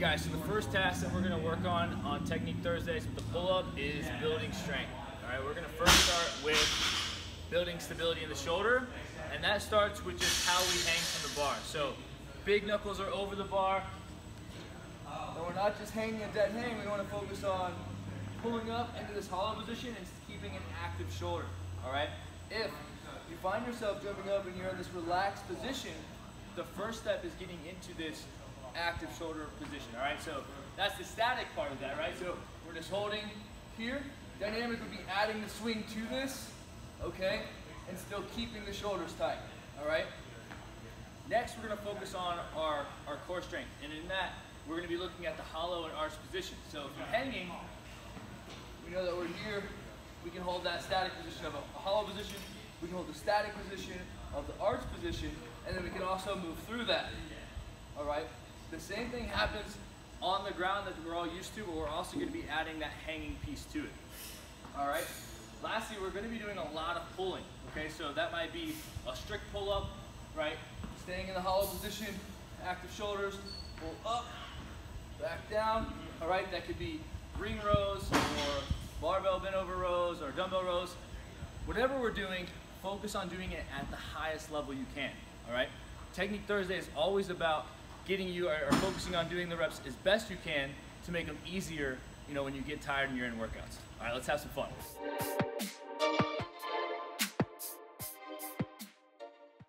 guys, so the first task that we're gonna work on Technique Thursdays with the pull-up is building strength. All right, we're gonna first start with building stability in the shoulder, and that starts with just how we hang from the bar. So big knuckles are over the bar. And we're not just hanging a dead hang, we wanna focus on pulling up into this hollow position and keeping an active shoulder, all right? If you find yourself jumping up and you're in this relaxed position, the first step is getting into this active shoulder position, all right? So that's the static part of that, right? So we're just holding here. Dynamic would be adding the swing to this, okay? And still keeping the shoulders tight, all right? Next, we're gonna focus on our core strength. And in that, we're gonna be looking at the hollow and arch position. So if you're hanging, we know that we're here. We can hold that static position of a hollow position. We can hold the static position of the arch position, and then we can also move through that, all right? The same thing happens on the ground that we're all used to, but we're also going to be adding that hanging piece to it. All right. Lastly, we're going to be doing a lot of pulling. Okay, so that might be a strict pull-up, right? Staying in the hollow position, active shoulders, pull up, back down. All right, that could be ring rows or barbell bent over rows or dumbbell rows. Whatever we're doing, focus on doing it at the highest level you can. All right. Technique Thursday is always about getting you or focusing on doing the reps as best you can to make them easier, you know, when you get tired and you're in workouts. All right, let's have some fun.